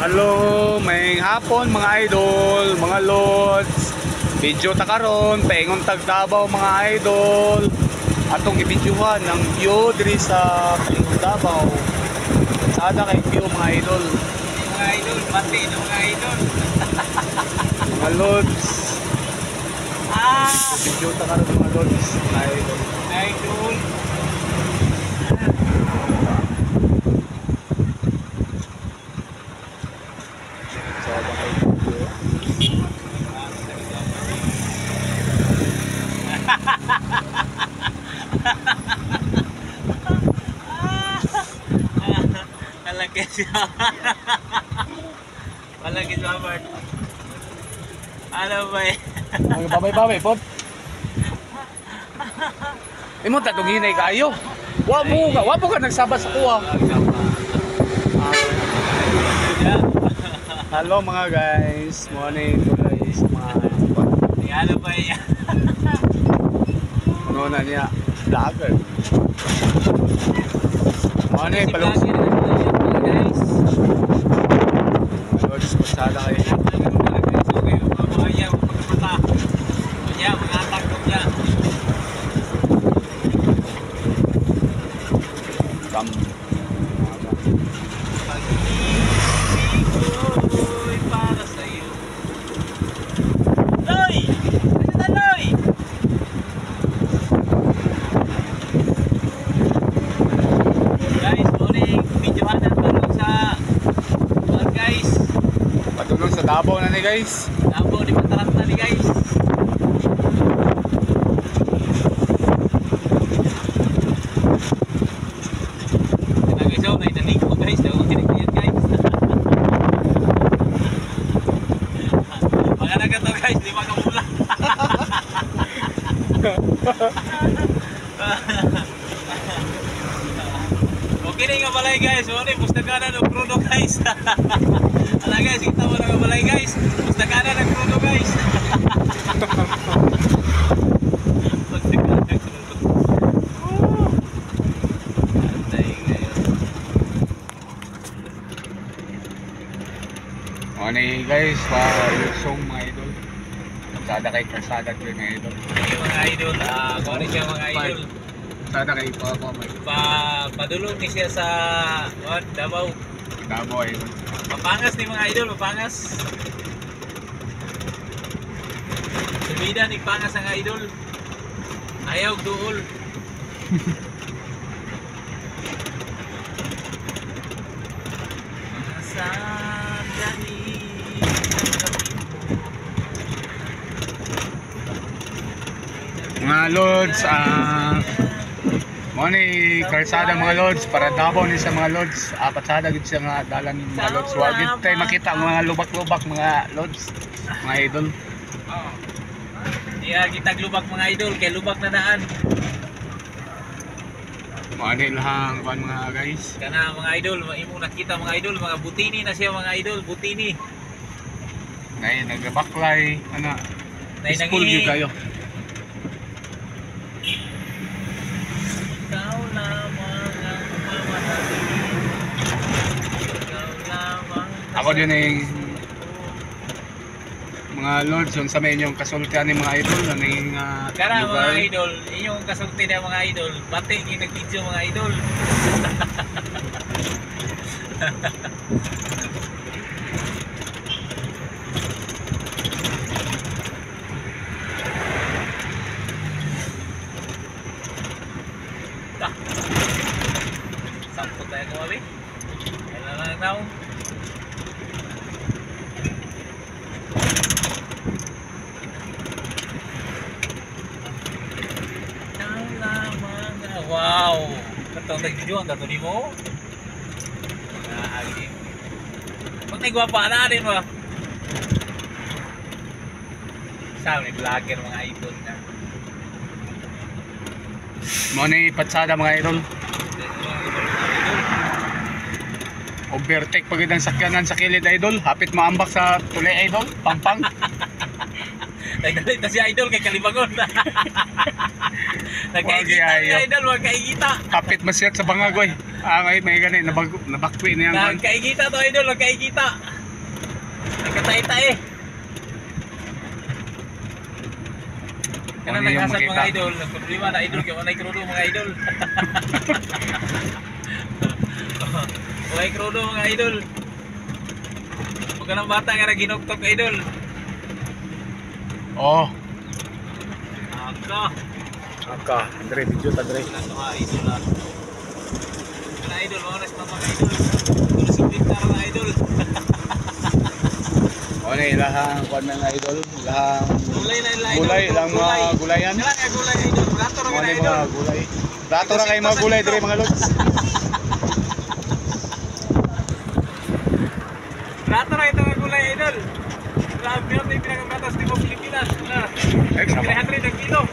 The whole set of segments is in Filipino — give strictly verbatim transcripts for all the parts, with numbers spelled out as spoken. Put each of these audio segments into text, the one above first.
Hello, may hapon mga idol, mga lods. Video ta karon, paingon tag Davao mga idol. Atong ibidyuhan ng view diri sa paingon Davao. Sada kay view mga idol. Mga idol, pati ng mga idol. Mga lods. Ah, Video ta karon mga lods, mga idol. idol. Sada kay view. Malaki siya. Malaki siya, Bart. Ano ba eh? Ang babay-babay pod. Imo ta tong hinay kaayo. Wa mo ka, wa mo ka nagsabas sa kuha. Hello mga guys, morning to guys mga Ano ba eh? ano na niya vlogger. Morning palong Guys. Lords pasada kayo. Kam. Patulong sa Davao na ni guys. Davao di Pataranta ni guys. Nagasaw na itanig ko guys, daw kinigyan guys. Mga naga to guys, di makamula. Okay na nga balay guys, wala pustakanan ng crudo guys. Ala guys, kita mo na balay guys, pustakanan ng crudo guys. Pustakanan ng crudo. Antay ngayon. Morning guys, pa lusong mga idol. Pasada kay kasada ko mga idol. Okay, mga idol, ah, kung ano siya mga idol, Pasada kay pa ako may pa padulong ni siya sa what, Davao. Davao idol. Mapangas ni mga idol, mapangas. Subida ni pangas ang idol. Ayaw duol. Saan gani? Mga lods, ah morning karsada mga lods para Davao ni sa mga lods. Ah, pasada gid siya nga dalan mga lods. Wa gid tay makita ang mga lubak-lubak mga lods, mga idol. Iya kita lubak mga idol, kay lubak na daan. Morning lang kan mga guys. Kana mga idol, imo nakita mga idol, mga butini na siya mga idol, butini. Nay nagabaklay ana. Nay School nangihi. gyud kayo. Ikaw lamang ang mamahali. Ikaw lamang. Ako din ay mga lords yung sa may inyong kasultian ni mga idol na ning uh, Kara mga idol, inyong kasulti na mga idol, bati yung nag-video mga idol. Ta. Sampot tayo kumali. Kailan lang daw. Wow! Katong nagdidiwan ka to ni mo? Naagi. Pag nagwapa na rin mo. Sabi ni vlogger mga idol na. mo ni patsada mga idol. Overtake pagid ang sakyanan sa kilid idol, hapit maambak sa tulay idol, pampang. Nagdalit na si idol kay Kalibangon. Nagkaigita Wagi si ayo. idol, wag kaigita. Kapit masiyat sa bangagoy. Ah, may may gani nabag nabakwi niya. Nagkaigita to idol, wag kaigita. Nagkatae-tae. Kana Ano yung naghasad makita? mga idol, problema na idol kay walay krudo mga idol. Walay krudo mga idol. Huwag ka ng bata nga na ginuktok idol. Oh, Aka. aka, Andre video ta Andre. Wala ito mga idol ah. Wala idol, oras pa mga idol. Tulo si Pintar na idol. O na ilahang kuan mga idol, ilahang Gulay na ila idol. gulay, ilang mga gulayan. Kailan nga gulay idol. Rato Mga na ni idol. mga gulay. Dato na kayo mga gulay dire mga lods. Rato na ito mga gulay idol. Grabe yun yung pinagamatas di mo Pilipinas. Na, Extra three pa. hundred ang kilo.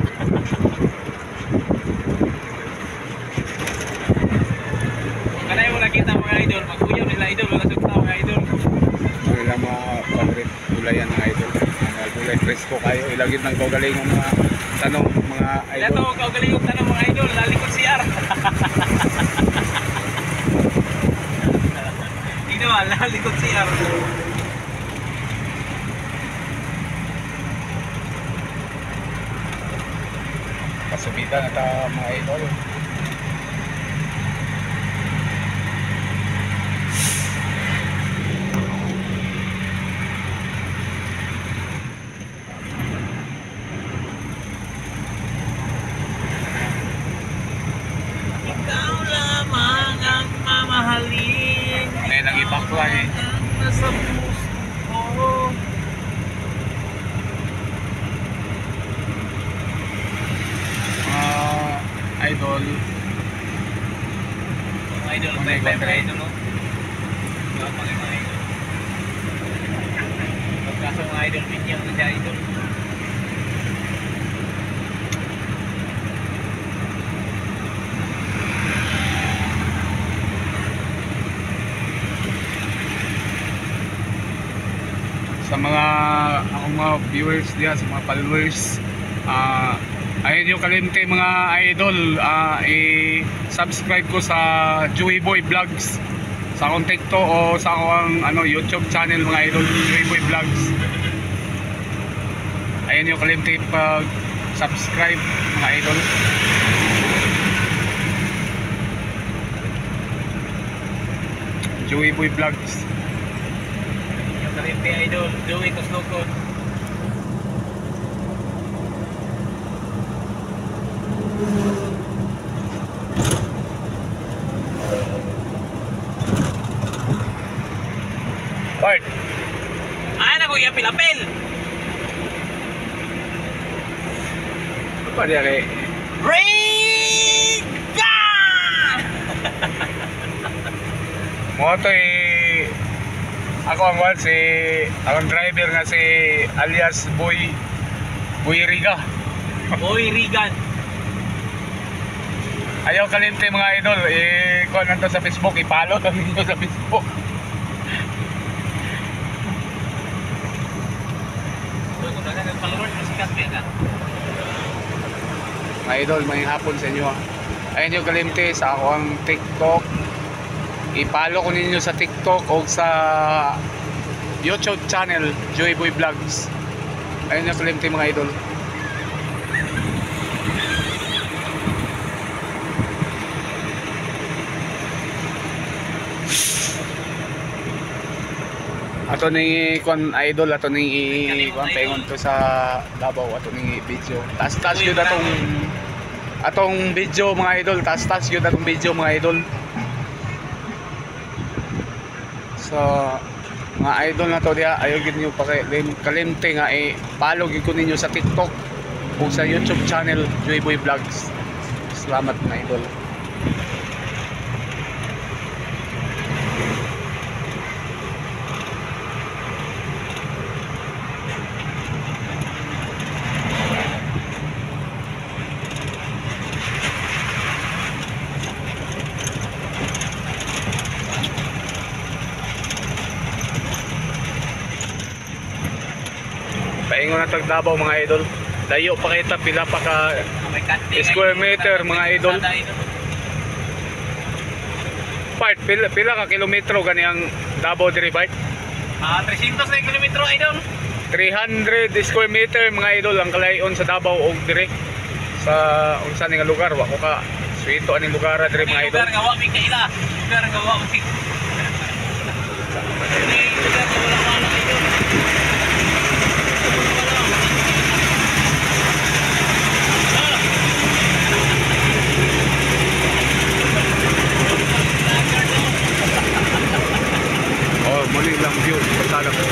Kanay mo nakita mga idol. Mag-uyaw nila idol. Wala sugta mga idol. Ang ilang mga favorite gulayan mga idol. Mga gulay presko kayo, ilagid ng gagaling ng mga tanong mga Ito idol. ang kaugaling yung tanong mga idol. Lalikod si R. Dito ba? Lalikod si R. Kasubita na ta mga idol. Ikaw lamang ang mamahalin. Eh, nag-ibakla eh. Ang nasa puso ko. Mga idol, Mga idol, Mga bye-bye idol. mga idol. no? Mga mga mga idol. Pagkaso mga idol, video na siya idol. sa mga akong mga viewers diya, sa mga followers, ah ayun yung kalimte mga idol, ah i-subscribe ko sa Joey Boy Vlogs sa akong TikTok o sa akong ano, YouTube channel mga idol, Joey Boy Vlogs. Ayun yung kalimte pag subscribe mga idol. Joey Boy Vlogs. Yung kalimpi idol, Joey Koslokod. Bart, Ay, naku, yung pilapil! ano pa diya kay Riga! mo to eh, ako ang one si akong driver nga si alias Boy Boy Riga. Boy Rigan. Ayaw kalimte mga idol, eh kuha nanto sa Facebook, i-follow lang ninyo sa Facebook. Kung na ng followers, masikat ba yan? Mga idol, may hapon sa inyo. Ayun yung kalimte sa ako ang TikTok. I-follow ko ninyo sa TikTok o sa YouTube channel, Joey Boy Vlogs. Ayun yung kalimte mga idol. Ato ni kon idol, ato ni kon pengon to sa Davao, ato ni video. Tas tas yun atong atong video mga idol, tas tas yun atong video mga idol. So mga idol na to diya, ayaw gid niyo pa kay kalimte nga eh follow gid ko ninyo sa TikTok o sa YouTube channel Joey Boy Vlogs. Salamat mga idol. Paingon na tag Davao mga idol. Dayo pa kita pila pa ka May kanting. square meter mga idol. Part pila, pila ka kilometro gani ang Davao diri Bart? Ah, three hundred na kilometro idol. three hundred square meter mga idol ang kalayon sa Davao og dire sa unsa ni nga lugar wa ko ka suito aning lugar dire mga idol. Lugar nga wa mi kaila. Lugar nga wa mi. Ini lugar nga wala wala idol. Oh, muli lang view pasada ko.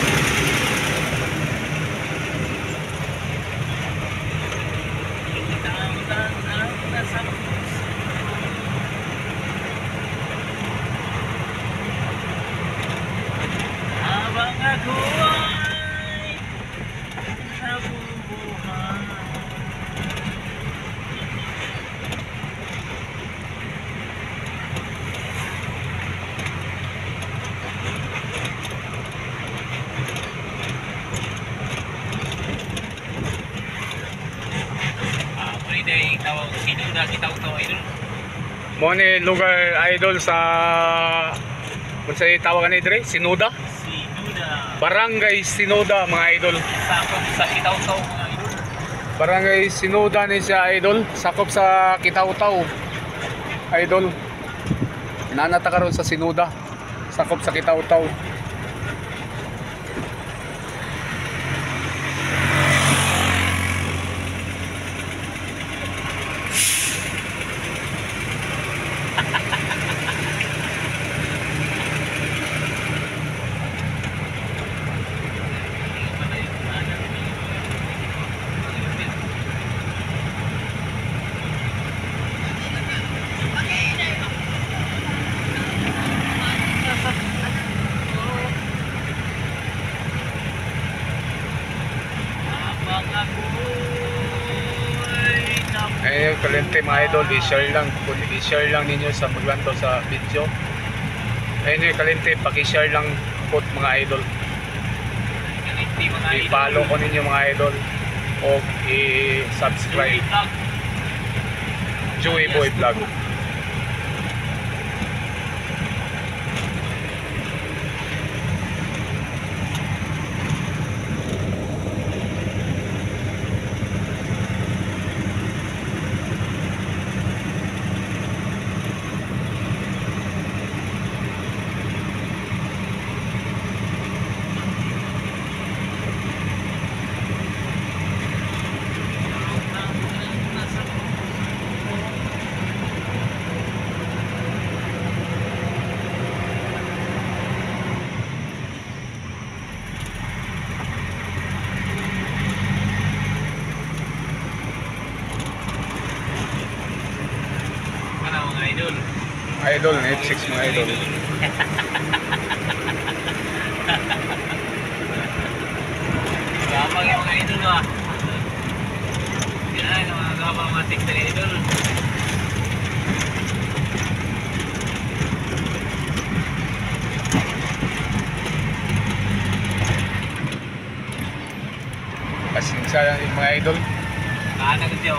Habang ako ay nabubuhay. Ah, pwede tawag sinunda kita ito idol. Mo ni lugar idol sa unsa tawagan ni dire Sinuda. Sinunda. Barangay Sinuda mga idol. Sakop sa Kitaw-Taw mga idol. Barangay Sinuda ni siya idol, sakop sa Kitaw-Taw. Idol. Nanata karon sa Sinuda, sakop sa Kitaw-Taw. Ayun, kalente mga idol, i-share lang, i-share lang ninyo sa maglanto sa video. Ayun yung kalente, paki-share lang po mga idol. I-follow ko ninyo mga idol o i-subscribe. Joey Boy Vlog. Idol. Idol, Netflix mga idol. Gabang yung mga idol ba? Yan, mga gabang mga tikta ni idol. Pasensya lang yung mga idol. Kaanag ito.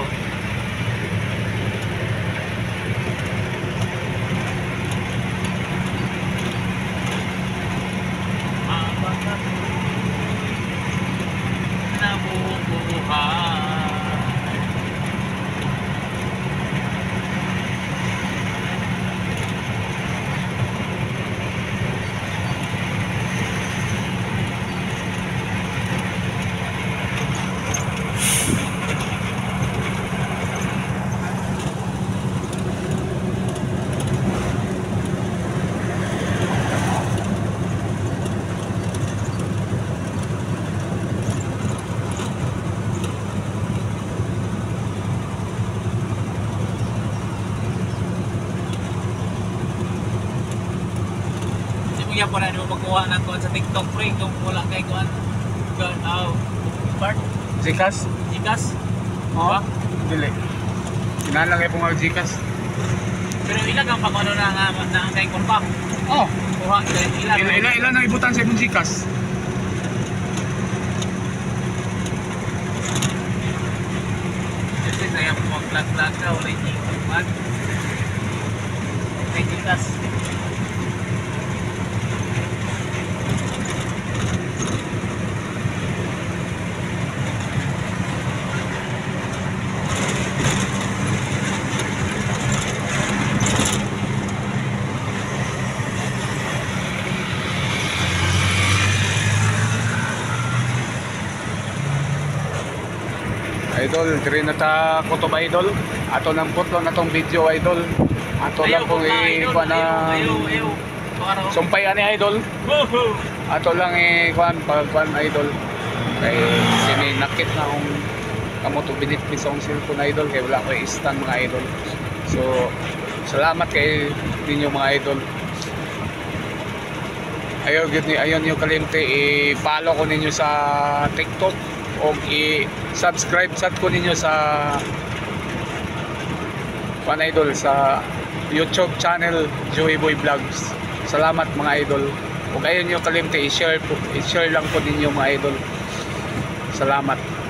Kuya po na nyo magkuha ng kuhan sa TikTok pre kung wala kay kuhan oh, part Gcash? Gcash Oo. diba? Dili. Kinalang kayo mga Gcash. Pero ilan ang pag-ano na nga na ang kay kurpa Oh. kuha ilan ilan Ilan ilan ilan ang ibutan sa imong Gcash? kasi saya mo mag-vlog-vlog ka wala yung mag kay Gcash Idol, diri na ta kutob idol. Ato nang putlo na tong video idol. Ato lang kung i-kuha na Ayaw, ayaw. Pakaraw. sumpay ani idol. Woohoo! Ato lang i-kuhan pagkuhan idol. Kay sininakit na akong kamoto binitbit sa akong cellphone idol. Kaya wala ko i-stand mga idol. So, salamat kay ninyo mga idol. Ayaw, ayaw nyo kalimti i-follow ko ninyo sa TikTok o i-subscribe sad ko ninyo sa Pan Idol sa YouTube channel Joey Boy Vlogs. Salamat mga idol. Kung ayaw nyo kalimti i-share po, i-share lang po ninyo mga idol. Salamat.